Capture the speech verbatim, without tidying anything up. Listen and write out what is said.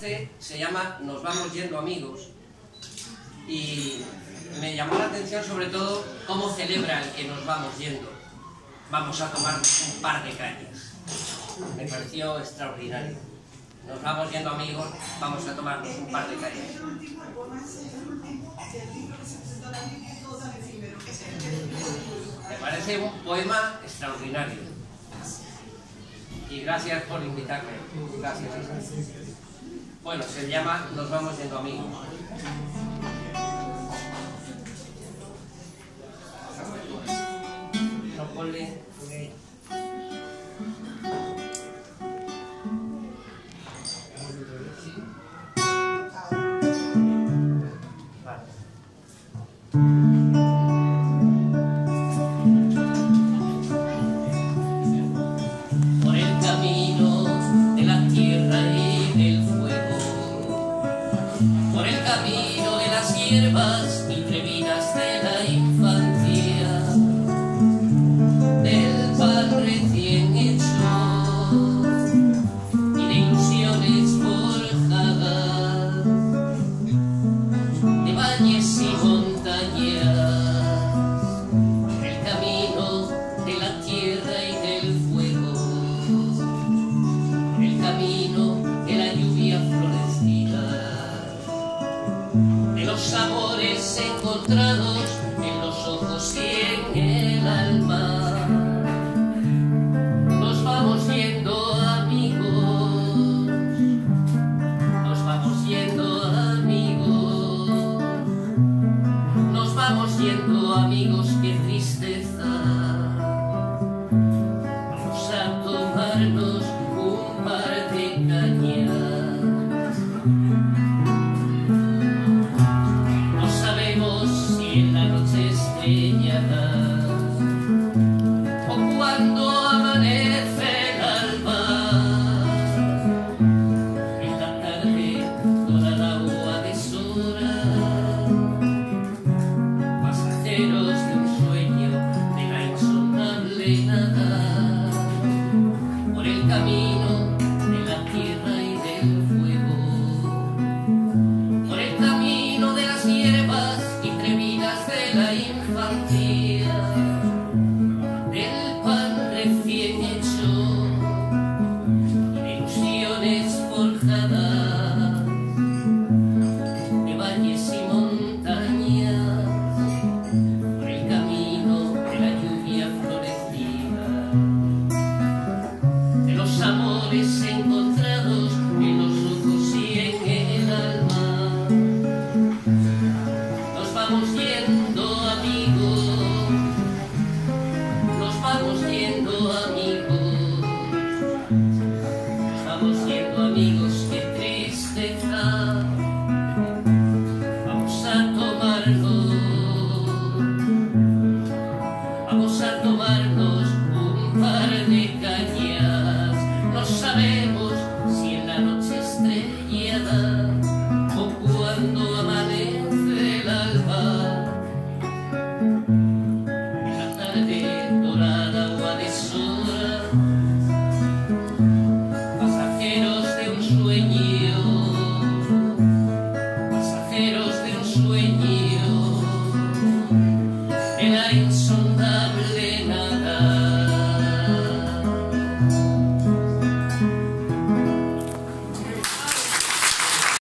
este se llama Nos vamos yendo amigos y me llamó la atención sobre todo cómo celebra el que nos vamos yendo. Vamos a tomarnos un par de cañas. Me pareció extraordinario. Nos vamos yendo amigos, vamos a tomarnos un par de cañas. Me parece un poema extraordinario. Y gracias por invitarme. Gracias. Bueno, se llama Nos vamos yendo amigos. No, ponle... ponle. Por el camino de la tierra y del fuego, por el camino de las hierbas